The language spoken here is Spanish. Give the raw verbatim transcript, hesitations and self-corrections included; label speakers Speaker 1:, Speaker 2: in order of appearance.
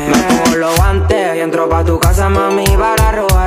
Speaker 1: Me pongo los guantes y entro pa' tu casa, mami, para robar.